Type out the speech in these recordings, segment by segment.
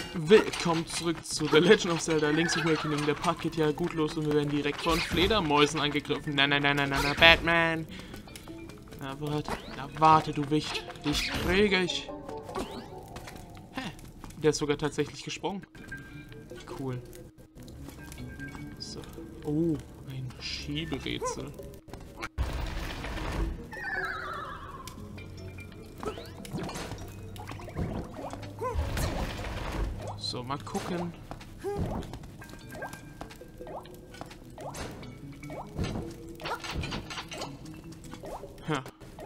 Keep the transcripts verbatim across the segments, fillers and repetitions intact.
Willkommen zurück zu The Legend of Zelda Link's Awakening. Der Part geht ja gut los und wir werden direkt von Fledermäusen angegriffen. Nein, nein, nein, nein, nein, Batman! Na warte, na warte, du Wicht. Dich kriege ich. Hä? Der ist sogar tatsächlich gesprungen. Cool. So. Oh, ein Schieberätsel. So, mal gucken. Ha.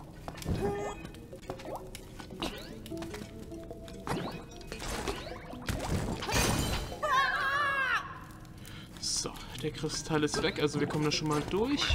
So, der Kristall ist weg, also wir kommen da schon mal durch.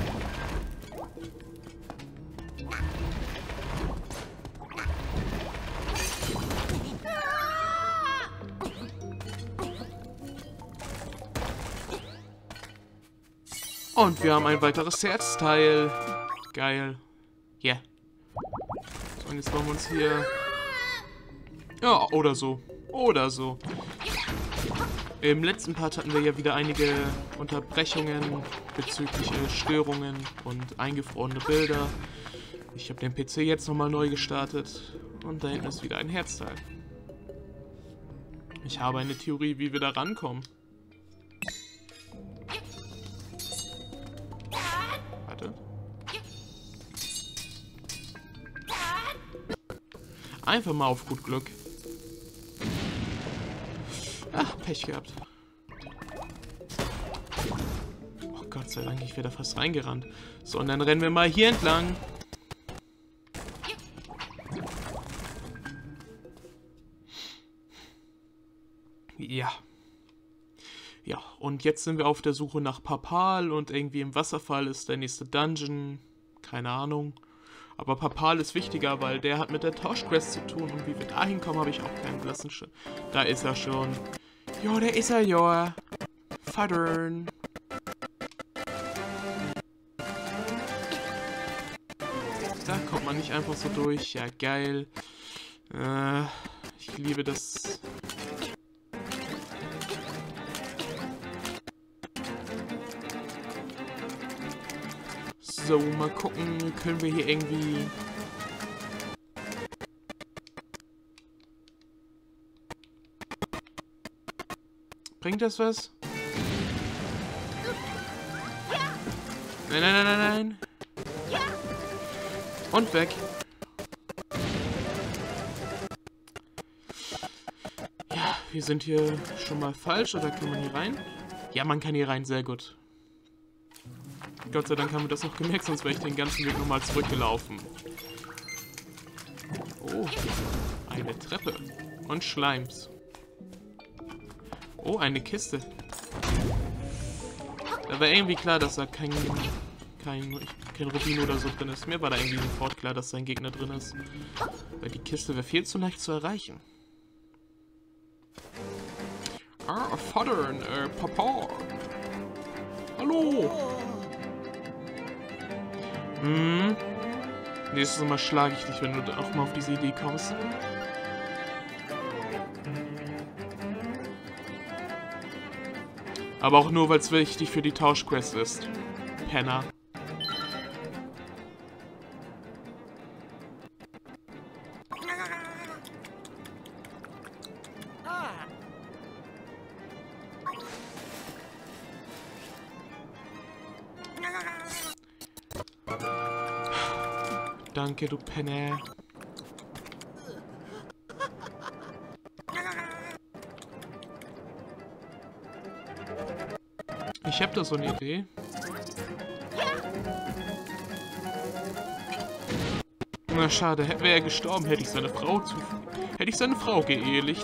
Und wir haben ein weiteres Herzteil. Geil. Yeah. So, und jetzt machen wir uns hier... Ja, oder so. Oder so. Im letzten Part hatten wir ja wieder einige Unterbrechungen bezüglich äh, Störungen und eingefrorene Bilder. Ich habe den P C jetzt nochmal neu gestartet. Und da hinten ist wieder ein Herzteil. Ich habe eine Theorie, wie wir da rankommen. Einfach mal auf gut Glück. Ach, Pech gehabt. Oh Gott sei Dank, ich wäre da fast reingerannt. So, und dann rennen wir mal hier entlang. Ja. Ja, und jetzt sind wir auf der Suche nach Papal und irgendwie im Wasserfall ist der nächste Dungeon. Keine Ahnung. Aber Papal ist wichtiger, weil der hat mit der Tauschquest zu tun. Und wie wir da hinkommen, habe ich auch keinen blassen Schimmer. Da ist er schon. Jo, da ist er, ja. Verdern. Da kommt man nicht einfach so durch. Ja, geil. Äh, ich liebe das. So, mal gucken, können wir hier irgendwie... Bringt das was? Nein, nein, nein, nein, nein. Und weg. Ja, wir sind hier schon mal falsch, oder kann man hier rein? Ja, man kann hier rein, sehr gut. Gott sei Dank haben wir das noch gemerkt, sonst wäre ich den ganzen Weg nochmal zurückgelaufen. Oh, eine Treppe. Und Schleims. Oh, eine Kiste. Da war irgendwie klar, dass da kein, kein, kein Rubin oder so drin ist. Mir war da irgendwie sofort klar, dass da ein Gegner drin ist. Weil die Kiste wäre viel zu leicht zu erreichen. Ah, Vater, äh, Papa. Hallo. Hm. Nächstes Mal schlage ich dich, wenn du auch mal auf diese Idee kommst. Aber auch nur, weil es wichtig für die Tauschquest ist. Penner. Danke, du Penner. Ich hab da so eine Idee. Na schade, wäre er gestorben, hätte ich seine Frau zu... Hätte ich seine Frau geehelicht.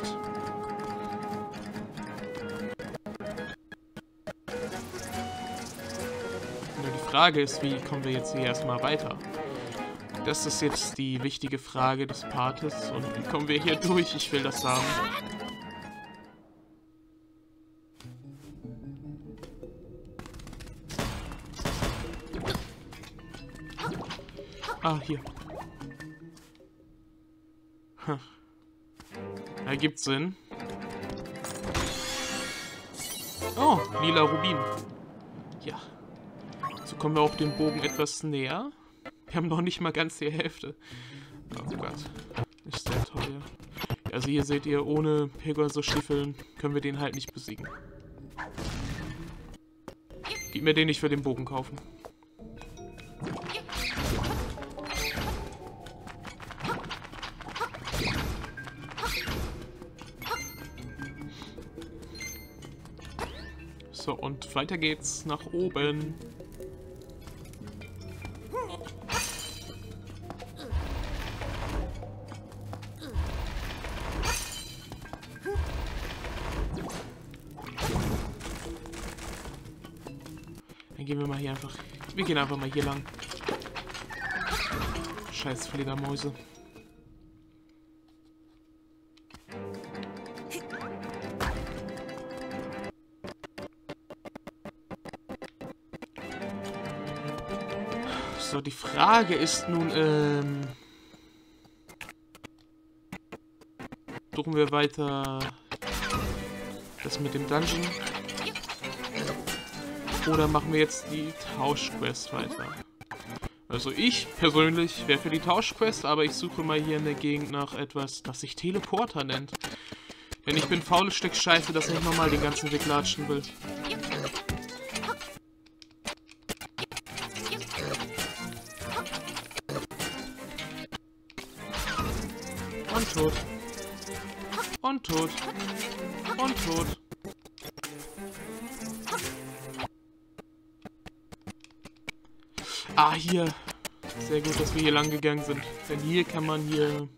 Nur die Frage ist, wie kommen wir jetzt hier erstmal weiter? Das ist jetzt die wichtige Frage des Partes. Und wie kommen wir hier durch? Ich will das haben. Ah, hier. Hm. Ergibt Sinn. Oh, lila Rubin. Ja. So kommen wir auch dem Bogen etwas näher. Wir haben noch nicht mal ganz die Hälfte. Oh Gott. Ist sehr teuer. Also hier seht ihr, ohne Pegasus-Stiefeln können wir den halt nicht besiegen. Gib mir den nicht für den Bogen kaufen. So, und weiter geht's nach oben. Dann gehen wir mal hier einfach... Wir gehen einfach mal hier lang. Scheiß Fledermäuse. So, die Frage ist nun, ähm... suchen wir weiter das mit dem Dungeon? Oder machen wir jetzt die Tauschquest weiter? Also ich persönlich wäre für die Tauschquest, aber ich suche mal hier in der Gegend nach etwas, das sich Teleporter nennt. Denn ich bin faules Stück Scheiße, das nicht nochmal den ganzen Weg latschen will. Und tot. Und tot. Und tot. Ah, hier. Sehr gut, dass wir hier lang gegangen sind. Denn hier kann man hier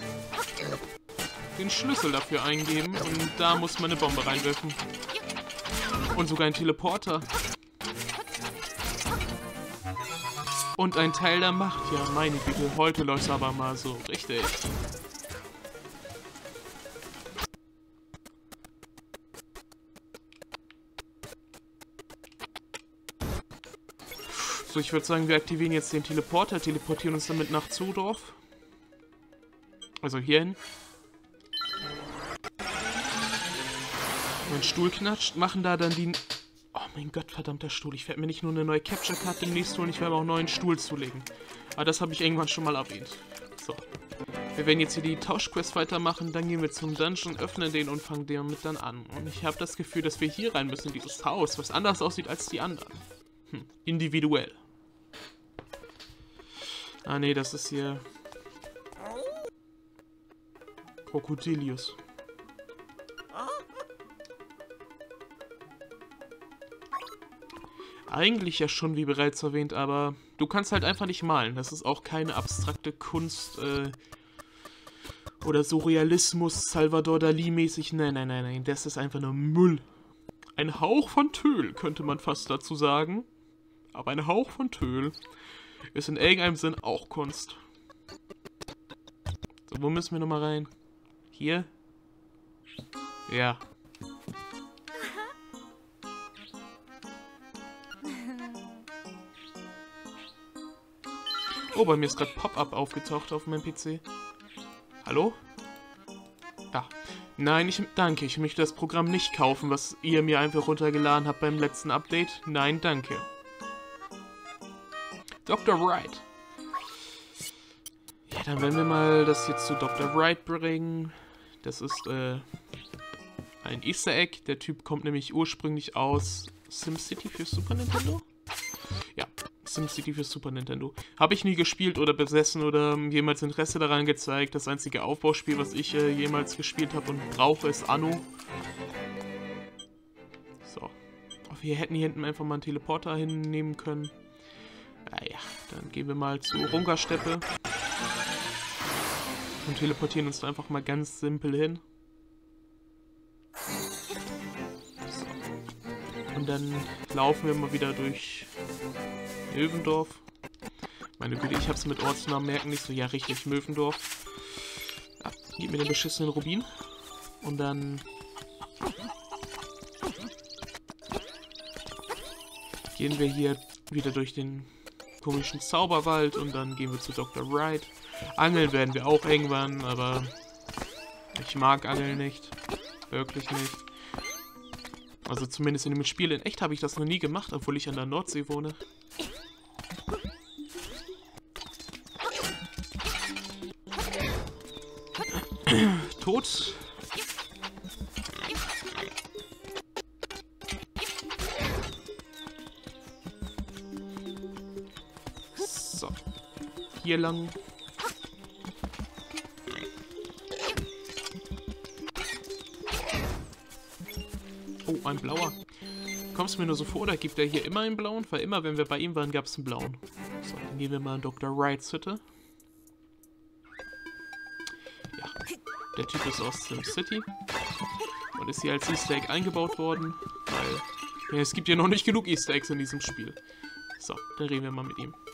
den Schlüssel dafür eingeben. Und da muss man eine Bombe reinwerfen. Und sogar ein Teleporter. Und ein Teil der Macht. Ja, meine Güte, heute läuft's aber mal so richtig. So, ich würde sagen, wir aktivieren jetzt den Teleporter, teleportieren uns damit nach Zudorf. Also hierhin. Mein Stuhl knatscht, machen da dann die... Oh mein Gott, verdammter Stuhl. Ich werde mir nicht nur eine neue Capture-Card demnächst holen, ich werde auch einen neuen Stuhl zulegen. Aber das habe ich irgendwann schon mal erwähnt. So. Wir werden jetzt hier die Tauschquest weitermachen, dann gehen wir zum Dungeon, öffnen den und fangen damit dann an. Und ich habe das Gefühl, dass wir hier rein müssen, in dieses Haus, was anders aussieht als die anderen. Hm, individuell. Ah ne, das ist hier... Krokodilius. Eigentlich ja schon, wie bereits erwähnt, aber du kannst halt einfach nicht malen. Das ist auch keine abstrakte Kunst, äh... oder Surrealismus, Salvador Dali-mäßig. Nein, nein, nein, nein, das ist einfach nur Müll. Ein Hauch von Töl, könnte man fast dazu sagen. Aber ein Hauch von Töl ist in irgendeinem Sinn auch Kunst. So, wo müssen wir nochmal rein? Hier? Ja. Oh, bei mir ist gerade Pop-Up aufgetaucht auf meinem P C. Hallo? Ja. Nein, ich danke. Ich möchte das Programm nicht kaufen, was ihr mir einfach runtergeladen habt beim letzten Update. Nein, danke. Doktor Wright. Ja, dann werden wir mal das jetzt zu Doktor Wright bringen. Das ist äh, ein Easter Egg. Der Typ kommt nämlich ursprünglich aus SimCity für Super Nintendo. Ja, SimCity für Super Nintendo. Habe ich nie gespielt oder besessen oder jemals Interesse daran gezeigt. Das einzige Aufbauspiel, was ich äh, jemals gespielt habe und brauche, ist Anno. So. Wir hätten hier hinten einfach mal einen Teleporter hinnehmen können. Naja, dann gehen wir mal zur Rungersteppe. Und teleportieren uns da einfach mal ganz simpel hin. So. Und dann laufen wir mal wieder durch Möwendorf. Meine Güte, ich hab's mit Ortsnamen merken nicht so. Ja, richtig, Möwendorf. Ja, gib mir den beschissenen Rubin. Und dann... gehen wir hier wieder durch den komischen Zauberwald und dann gehen wir zu Doktor Wright. Angeln werden wir auch irgendwann, aber ich mag Angeln nicht. Wirklich nicht. Also zumindest in dem Spiel. In echt habe ich das noch nie gemacht, obwohl ich an der Nordsee wohne. Tot. So. Hier lang. Oh, ein blauer. Kommst du mir nur so vor, oder gibt er hier immer einen blauen? Weil immer, wenn wir bei ihm waren, gab es einen blauen. So, dann gehen wir mal in Doktor Wrights Hütte. Ja, der Typ ist aus SimCity und ist hier als Easter Egg eingebaut worden, weil ja, es gibt ja noch nicht genug Easter Eggs in diesem Spiel. So, dann reden wir mal mit ihm.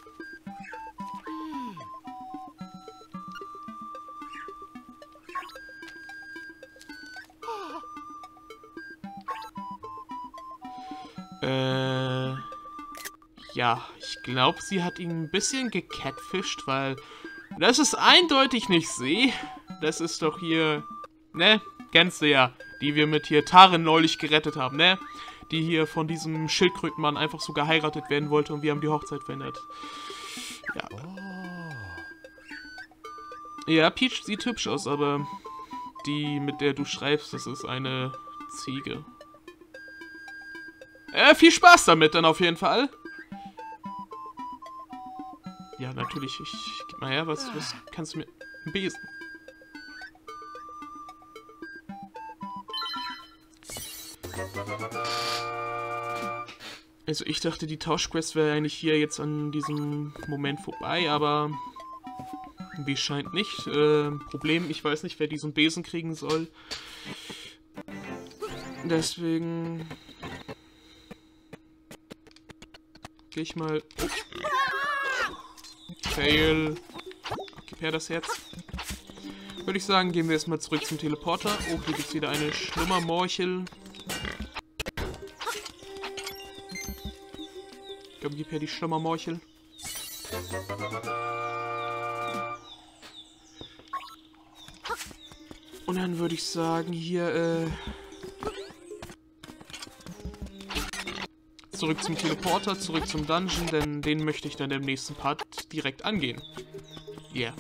Äh, ja, ich glaube, sie hat ihn ein bisschen gecatfischt, weil das ist eindeutig nicht sie. Das ist doch hier, ne, kennst du ja, die wir mit hier Tarin neulich gerettet haben, ne? Die hier von diesem Schildkrötenmann einfach so geheiratet werden wollte und wir haben die Hochzeit verhindert. Ja. Ja, Peach sieht hübsch aus, aber die, mit der du schreibst, das ist eine Ziege. Äh, viel Spaß damit dann auf jeden Fall. Ja, natürlich. Ich, gib mal her, was, was kannst du mir... Ein Besen. Also ich dachte, die Tauschquest wäre eigentlich hier jetzt an diesem Moment vorbei, aber... Wie scheint nicht. Äh, Problem, ich weiß nicht, wer diesen Besen kriegen soll. Deswegen... Gehe ich mal... Oh. Fail. Gib her das Herz. Würde ich sagen, gehen wir erstmal zurück zum Teleporter. Oh, hier gibt es wieder eine Schlummermorchel. Ich glaube, gib her die Schlummermorchel. Und dann würde ich sagen, hier, äh... zurück zum Teleporter, zurück zum Dungeon, denn den möchte ich dann im nächsten Part direkt angehen. Yeah.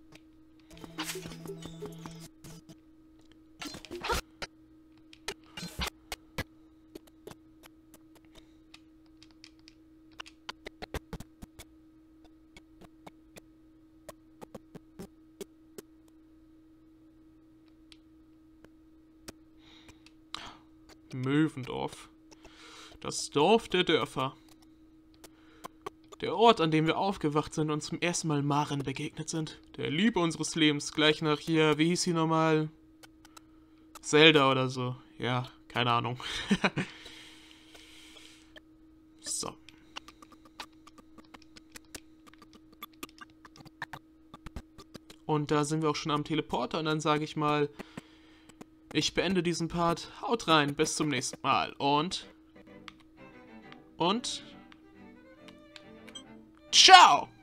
Möwendorf. Das Dorf der Dörfer. Der Ort, an dem wir aufgewacht sind und zum ersten Mal Maren begegnet sind. Der Liebe unseres Lebens, gleich nach hier, wie hieß sie nochmal? Zelda oder so. Ja, keine Ahnung. So. Und da sind wir auch schon am Teleporter und dann sage ich mal, ich beende diesen Part. Haut rein, bis zum nächsten Mal und... Und... Ciao!